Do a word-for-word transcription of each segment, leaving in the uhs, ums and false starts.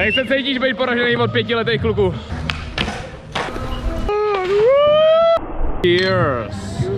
Jak se cítíš být poražený od pětiletých kluků? Cheers!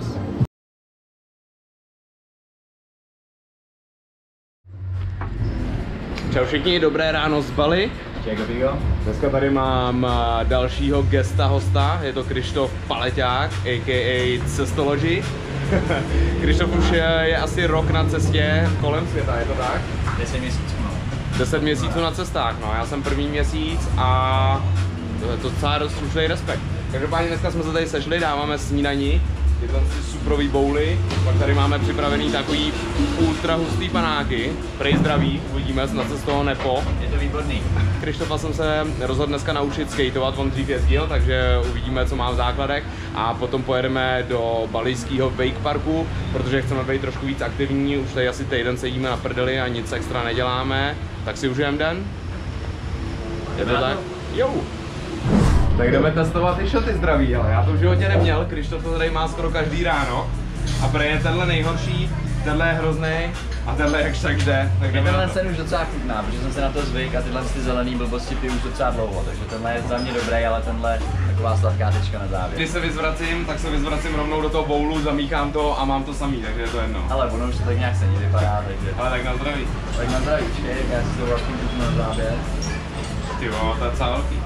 Čau všichni, dobré ráno z Bali. Dneska tady mám dalšího gesta hosta, je to Krištof Paleťák, a k a. Cestology. Krištof už je, je asi rok na cestě kolem světa, je to tak? deset měsíců. deset měsíců na cestách, no, já jsem první měsíc a to je to docela dost slušný respekt. Každopádně dneska jsme se tady sešli, dáváme snídani, tyhle suprový bowly, pak tady máme připravený takový ultra hustý panáky, prej zdraví, uvidíme, snad se z toho nepo. Je to výborný. Krištofa jsem se rozhodl dneska naučit skateovat, on dřív jezdil, takže uvidíme, co má v základech a potom pojedeme do balijského wake parku, protože chceme být trošku víc aktivní, už tady asi týden sedíme na prdeli a nic extra neděláme, tak si užijeme den. Je to tak? Jo. Tak jdeme testovat ty šoty zdraví, ale já to v životě neměl, Krištof to tady má skoro každý ráno a prej je tenhle nejhorší, tenhle je hrozný a tenhle jakž tak jde. Tak Mě tenhle sen už docela chutná, protože jsem se na to zvyk a tyhle ty zelený blbosti piju už docela dlouho, takže tenhle je za mě dobrý, ale tenhle taková sladká tečka na závěr. Když se vyzvracím, tak se vyzvracím rovnou do toho bowlu, zamíchám to a mám to samý, takže je to jedno. Ale ono už to tak nějak sedí vypadá, takže... Ale tak na zdraví. Tak na zdraví, počkej, já si to vlastně kupu na závěr. Ty jo, to je docela velký.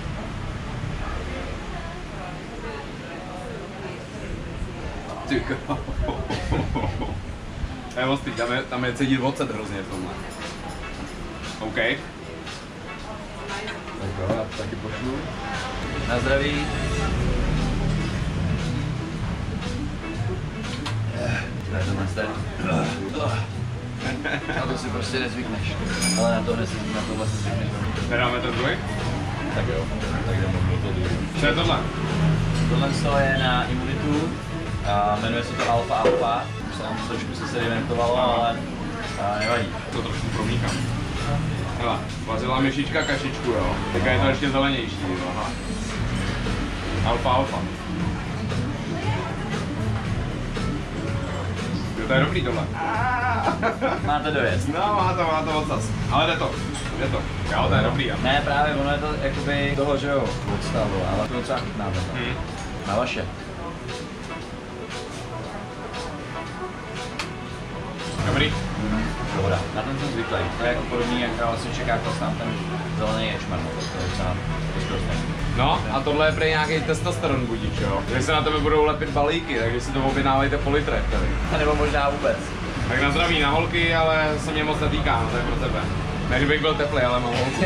Ty to je ostý, tam je, tam je cítit ocet hrozně v tomhle. OK. Tak jo, já taky pošlu. Na zdraví. To je to master. A to si prostě nezvykneš. Ale na tohle si, na tohle si zvykneš. Nedáme ten druhý? Tak jo, tak jdeme do toho druhý. Co je tohle? Tohle je na imunitu. A jmenuje se to Alfa Alfa, už se nám to trošku se sedimentovalo, ale a nevadí. To trošku promíkám. Hele, vařila myšička kašičku, jo. Teďka je to ještě zelenější, jo. Aha. Alfa Alfa. Jo, to je dobrý tohle. Máte dojezd. No, má to, má to ocas. Ale jde to, jde to. Jo, to je dobrý, jo. Ne, právě ono je to jakoby toho, že jo, odstavu, ale to docela chutná tohle. Hmm. Na vaše. Dobrý? Mm, dohoda. Na ten jsem zvyklý. To je jako podobný, jak vlastně čeká tam ten zelený ječmen. To je docela rozprostný. No a tohle je prej nějaký testosteron budič, jo. Že se na tebe budou lepit balíky, takže si to objednávejte po litrech tady. A nebo možná vůbec. Tak na zdraví na holky, ale se mě moc netýká, no to je pro tebe. Ne, že bych byl teplý, ale mám holku.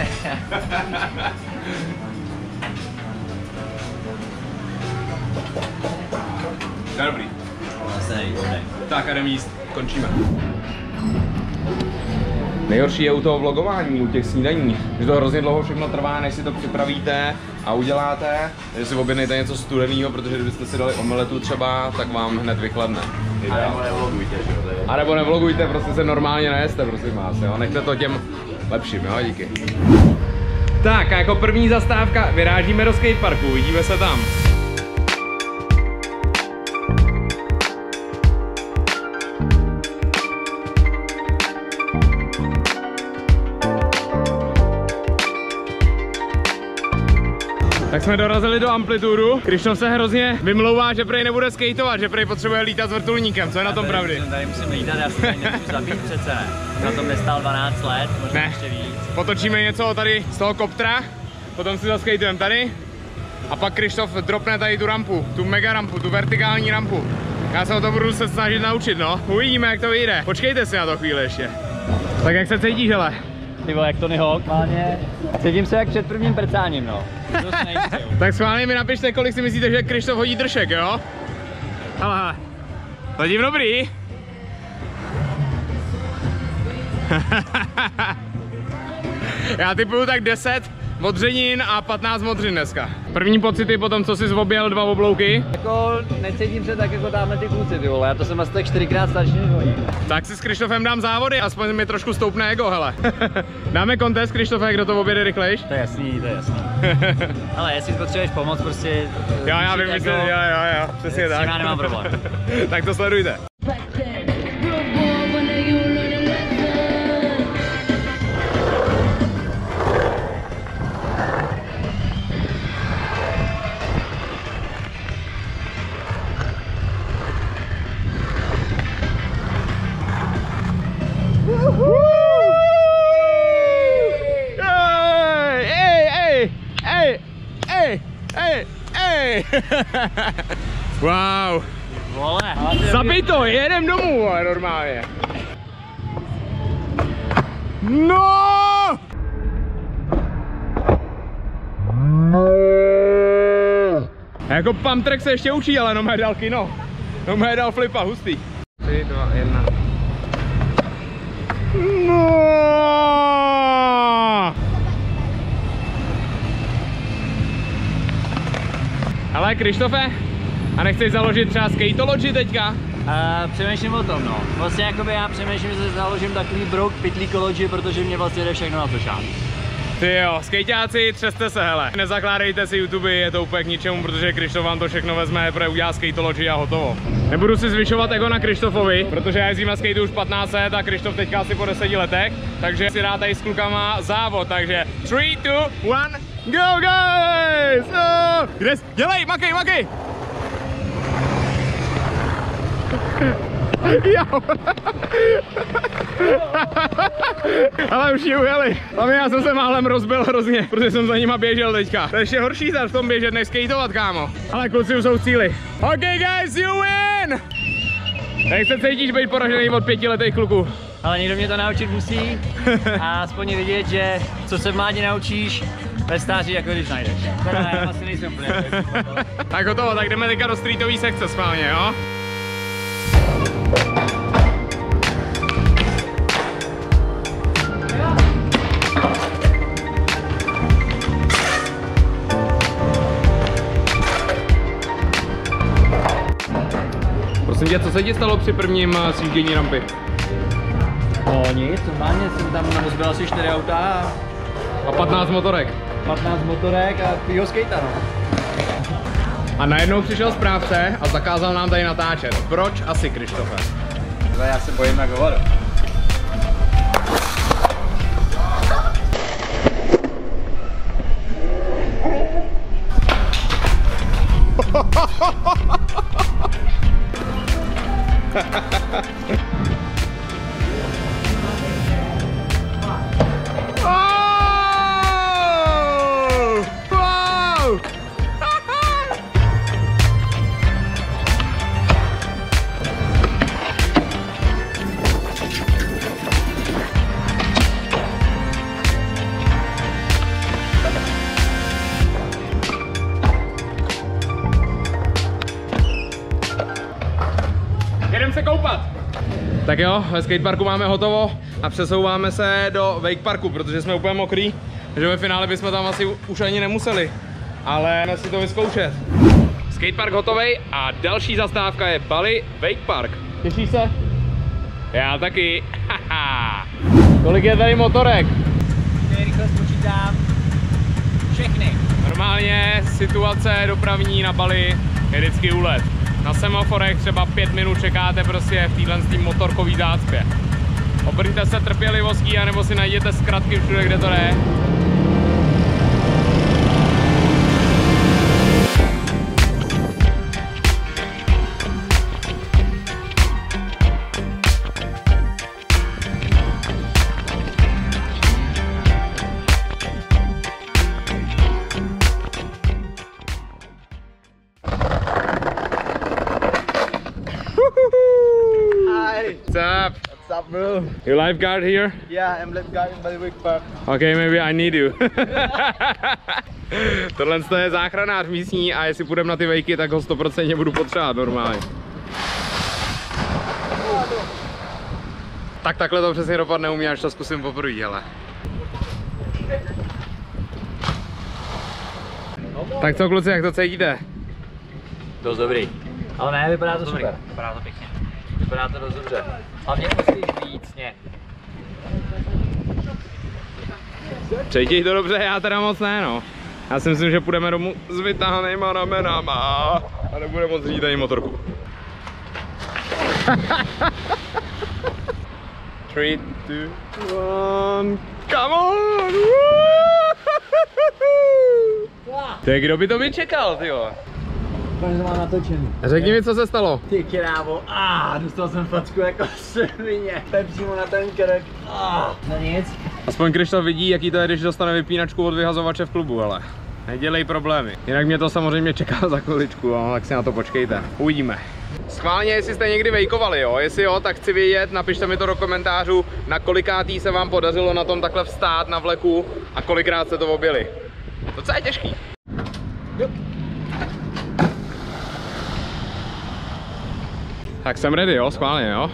To je dobrý. Vlastně nejvýborný. Tak a jdeme jíst. Končíme. Nejhorší je u toho vlogování, u těch snídaní, že to hrozně dlouho všechno trvá, než si to připravíte a uděláte, že si objednejte něco studeného, protože kdybyste si dali omeletu třeba, tak vám hned vychladne. A nebo nevlogujte, že jo? A nebo nevlogujte, prostě se normálně nejeste, prosím vás, jo, nechte to těm lepším, jo, díky. Tak a jako první zastávka vyrážíme do skateparku, uvidíme se tam. Tak jsme dorazili do Amplitudu. Krištof se hrozně vymlouvá, že prej nebude skateovat, že prej potřebuje lítat s vrtulníkem. Co je na tom pravdy? Tady musím lítat, já se tady nemůžu zabít přece ne. Na tom nestál dvanáct let, možná ne. Ještě víc. Potočíme něco tady z toho koptra, potom si zaskejtujeme tady a pak Krištof dropne tady tu rampu, tu mega rampu, tu vertikální rampu. Já se o to budu se snažit naučit, no. Uvidíme, jak to vyjde. Počkejte si na to chvíli ještě. Tak jak se cítíš, hele? Ty vole, jak Tony Hawk. Normálně cítím se jak před prvním prcáním, no. Tak schválně mi napište, kolik si myslíte, že Krištof hodí držek, jo? Hele, hele. Hodím dobrý. Já typuju tak deset modřenin a patnáct modřin dneska. První pocity po tom, co jsi zoběl dva oblouky? Jako necítím se tak jako tamhle ty kluci, ty vole, já to jsem asi tak čtyřikrát starší než oni. Tak si s Krištofem dám závody, aspoň mi trošku stoupne ego, hele. Dáme kontest, Krištofe, kdo to objede rychlejš? To je jasný, to je jasný. Ale jestli potřebuješ pomoc, prostě... Jo, já vím, jako, jo, jo, jo, přesně tak. Já nemám problém. Tak to sledujte. Wow. Vole. Zabij to, jedem domů, ale normálně. No! A jako pump track se ještě učí, ale no mé dal kino. No mé dal flipa, hustý. tři, dva, jedna. No! Ale Krištofe, a nechceš založit třeba Skateology teďka? Uh, přemýšlím o tom, no. Vlastně jakoby já přemýšlím, že založím takový brouk Pytlíkology, protože mě vlastně jde všechno na to šát. Ty jo, skejťáci, třeste se, hele. Nezakládejte si YouTube, je to úplně k ničemu, protože Krištof vám to všechno vezme, protože udělá Skateology a hotovo. Nebudu si zvyšovat ego na Krištofovi, protože já jezdím na skateu už patnáct let a Krištof teďka asi po deseti letech, takže si rád tady s klukama závod, takže tři, dva, jedna, go guys! Oh! Kde jsi? Dělej, makej, makej! Jo. Ale už ji ujeli. Hlavně já jsem se málem rozbil hrozně, protože jsem za nima běžel teďka. To je ještě horší zad v tom běžet, než skateovat, kámo. Ale kluci už jsou v cíli. OK guys, you win! Jak se cítíš být poražený od pětiletých kluků? Ale někdo mě to naučit musí a aspoň vidět, že co se v mládí naučíš, ve stáří jako když najdeš. Teda já asi nejsem úplně. Tak hotovo, tak jdeme teďka do streetový sekce schválně, jo? Prosím tě, co se ti stalo při prvním sjíždění rampy? No nic, normálně jsem tam rozbil asi čtyři auta a... A patnáct motorek. patnáct motorek a tvýho skejta, no. A najednou přišel správce a zakázal nám tady natáčet. Proč asi, Krištofe? Já se bojím jak hovado. Jdem se koupat! Tak jo, ve skateparku máme hotovo a přesouváme se do wakeparku, protože jsme úplně mokrý, že ve finále bychom tam asi už ani nemuseli, ale jdeme si to vyzkoušet. Skatepark hotovej a další zastávka je Bali Wakepark. Těšíš se? Já taky. Kolik je tady motorek? Rychle spočítám všechny. Normálně situace dopravní na Bali je vždycky úlet. Na semaforech třeba pět minut čekáte prostě v téhle motorkový zácpě. Obrňte se trpělivostí, anebo si najděte zkratky všude, kde to jde. Hi. What's up? What's up, bro? You lifeguard here? Yeah, I'm lifeguard in Bali Wakepark. Okay, maybe I need you. Tohle je záchranář místní a jestli půjdeme na ty vejky, tak ho sto procent budu potřebovat normálně. Tak takhle to přesně dopadne u mě, až to zkusím poprvé, hele. Tak co kluci, jak to cítíte? Dost dobrý. Ale ne, vypadá to super. Vypadá to pěkně. Vypadá to dost dobře. Hlavně musíš víc, ne. Cítíš to dobře, já teda moc ne, no. Já si myslím, že půjdeme domů s vytáhnejma ramenama a nebude moc řídit ani motorku. tři, dva, jedna, come on! Ty, kdo by to by čekal, tyjo? Pane, to mám natočený. Řekni mi, co se stalo. Ty krávo, ah, dostal jsem facku jako svině. To je přímo na ten krk. Ah, no nic. Aspoň Krištof vidí, jaký to je, když dostane vypínačku od vyhazovače v klubu, ale. Nedělej problémy. Jinak mě to samozřejmě čeká za chviličku, no, tak si na to počkejte. Uvidíme. Schválně, jestli jste někdy vejkovali, jo? Jestli jo, tak chci vědět, napište mi to do komentářů, na kolikátý se vám podařilo na tom takhle vstát na vleku a kolikrát jste to objeli. Docela je těžký. Jo. Tak jsem ready, jo? Schválně, jo?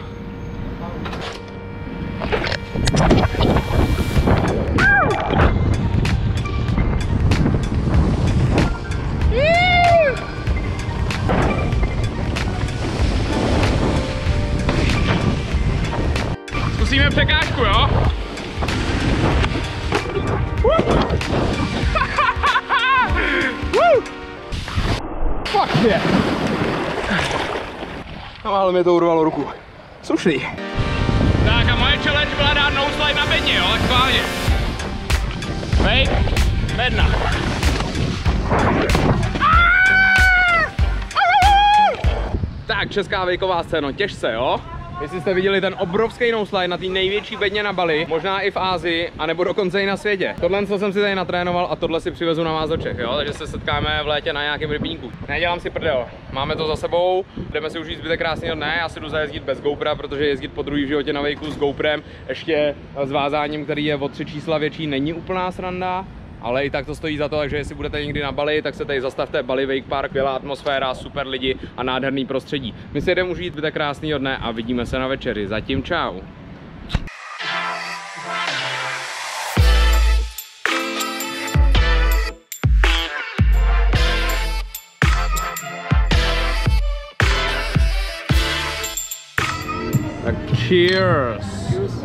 Zkusíme překážku, jo? Fuck je! A málo mě to urvalo ruku. Slušný. Tak a moje challenge byla dát no slide na bedně, jo? Tak schválně. Hej, bedna. Tak, česká vejková scéna, těžce, jo? Jestli jste viděli ten obrovský no-slide na té největší bedně na Bali, možná i v Ázii, anebo dokonce i na světě. Tohle co jsem si tady natrénoval a tohle si přivezu na vás do Čech, jo? Takže se setkáme v létě na nějakém rybníku. Nedělám si prdel, máme to za sebou, jdeme si užít zbytek krásného dne, já si jdu zajezdit bez GoPra, protože jezdit po druhý v životě na vejku s GoPrem, ještě s vázáním, který je o tři čísla větší, není úplná sranda. Ale i tak to stojí za to, takže jestli budete někdy na Bali, tak se tady zastavte. Bali Wake Park, skvělá atmosféra, super lidi a nádherný prostředí. My si jdeme užít zbytek krásného dne a vidíme se na večeři. Zatím čau. Tak cheers.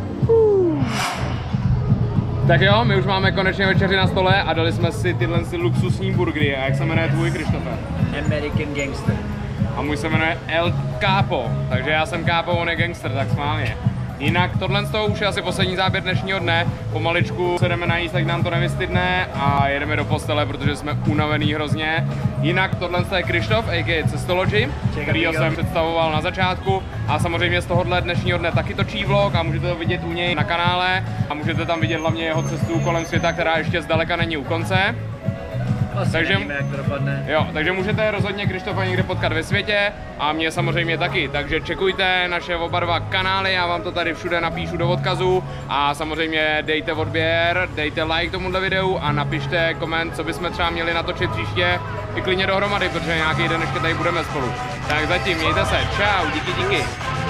Tak jo, my už máme konečně večeři na stole a dali jsme si tyhle si luxusní burgery. A jak se jmenuje tvůj, Krištofe? American Gangster. A můj se jmenuje El Capo, takže já jsem Capo, on je gangster, tak schválně. Jinak tohle z toho už je asi poslední záběr dnešního dne. Pomaličku se jdeme najíst, tak nám to nevystydne a jedeme do postele, protože jsme unavený hrozně. Jinak tohle je Krištof, a ká a. Cestology, kterýho jsem představoval na začátku. A samozřejmě z tohohle dnešního dne taky točí vlog a můžete to vidět u něj na kanále. A můžete tam vidět hlavně jeho cestu kolem světa, která ještě zdaleka není u konce. Vlastně takže, nevíme, jak to dopadne. Jo, takže můžete rozhodně Krištofa někde potkat ve světě a mě samozřejmě taky, takže čekujte naše oba dva kanály, já vám to tady všude napíšu do odkazu a samozřejmě dejte odběr, dejte like tomuhle videu a napište koment, co bychom třeba měli natočit příště i klidně dohromady, protože nějaký den ještě tady budeme spolu. Tak zatím mějte se, čau, díky díky.